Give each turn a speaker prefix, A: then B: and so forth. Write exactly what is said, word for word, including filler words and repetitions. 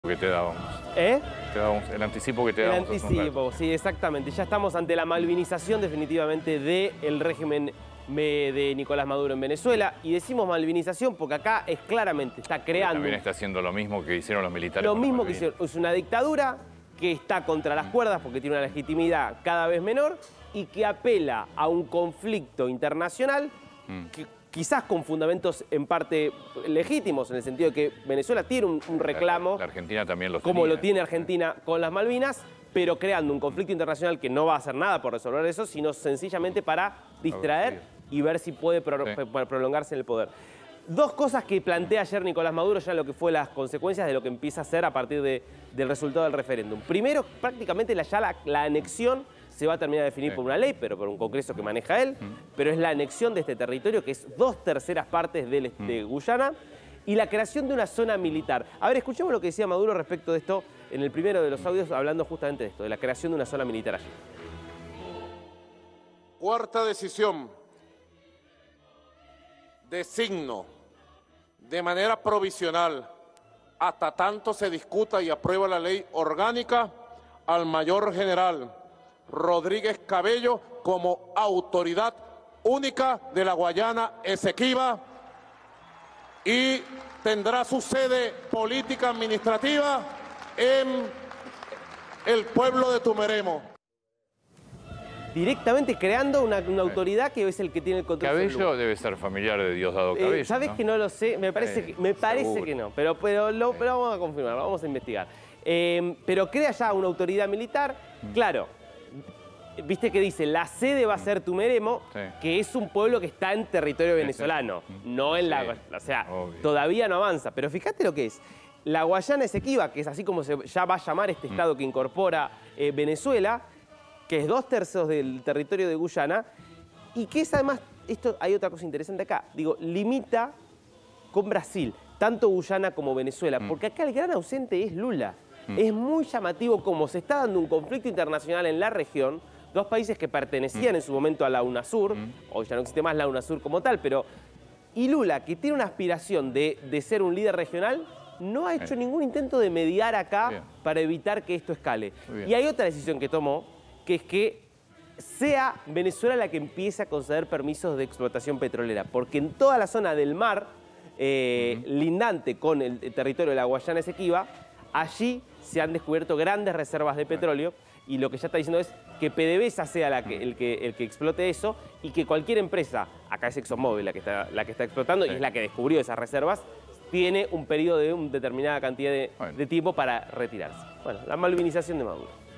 A: que te dábamos.
B: ¿Eh?
A: Te dábamos el anticipo que te
B: El
A: dábamos.
B: anticipo, sí, exactamente. Ya estamos ante la malvinización definitivamente del régimen de Nicolás Maduro en Venezuela. Y decimos malvinización porque acá es claramente, está creando...
A: También está haciendo lo mismo que hicieron los militares.
B: Lo mismo que hicieron. Es una dictadura que está contra las cuerdas porque tiene una legitimidad cada vez menor y que apela a un conflicto internacional mm. que, quizás con fundamentos en parte legítimos, en el sentido de que Venezuela tiene un, un reclamo...
A: La, la Argentina también lo
B: Como
A: tenía,
B: lo tiene Argentina con las Malvinas, pero creando un conflicto internacional que no va a hacer nada por resolver eso, sino sencillamente para distraer y ver si puede pro, sí. prolongarse en el poder. Dos cosas que plantea ayer Nicolás Maduro, ya lo que fue las consecuencias de lo que empieza a hacer a partir de, del resultado del referéndum. Primero, prácticamente la, ya la, la anexión se va a terminar de definir sí. por una ley, pero por un congreso que maneja él, mm. pero es la anexión de este territorio, que es dos terceras partes de, de mm. Guyana, y la creación de una zona militar. A ver, escuchemos lo que decía Maduro respecto de esto en el primero de los audios, hablando justamente de esto, de la creación de una zona militar allí.
C: Cuarta decisión. Designo de manera provisional, hasta tanto se discuta y aprueba la ley orgánica, al mayor general Rodríguez Cabello como autoridad única de la Guayana Esequiba y tendrá su sede política administrativa en el pueblo de Tumeremo.
B: Directamente creando una, una autoridad que es el que tiene el control.
A: Cabello debe ser familiar de Diosdado Cabello.
B: Eh, ¿Sabes ¿no? que no lo sé? Me parece, eh, que, me parece que no, pero, pero, lo, pero vamos a confirmar, vamos a investigar. Eh, pero crea ya una autoridad militar, mm. claro. Viste que dice, la sede va a ser Tumeremo, sí. que es un pueblo que está en territorio venezolano, sí, sí. no en la... Sí. O sea, obvio. Todavía no avanza. Pero fíjate lo que es. La Guayana Esequiba, que es así como se ya va a llamar este mm. estado que incorpora eh, Venezuela, que es dos tercios del territorio de Guyana, y que es además, esto hay otra cosa interesante acá, digo, limita con Brasil, tanto Guyana como Venezuela, mm. porque acá el gran ausente es Lula. Mm. Es muy llamativo cómo se está dando un conflicto internacional en la región, dos países que pertenecían mm. en su momento a la UNASUR, mm. hoy ya no existe más la UNASUR como tal, pero... Y Lula, que tiene una aspiración de, de ser un líder regional, no ha hecho eh. ningún intento de mediar acá Bien. para evitar que esto escale. Y hay otra decisión que tomó, que es que sea Venezuela la que empiece a conceder permisos de explotación petrolera, porque en toda la zona del mar, eh, uh-huh. lindante con el, el territorio de la Guayana Esequiba, allí se han descubierto grandes reservas de petróleo, y lo que ya está diciendo es que PDVSA sea la que, el, que, el que explote eso, y que cualquier empresa, acá es ExxonMobil la que está, la que está explotando, sí. y es la que descubrió esas reservas, tiene un periodo de una determinada cantidad de, bueno. de tiempo para retirarse. Bueno, la malvinización de Maduro.